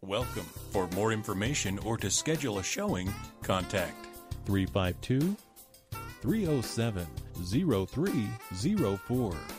welcome. For more information or to schedule a showing, contact 352 307 0304.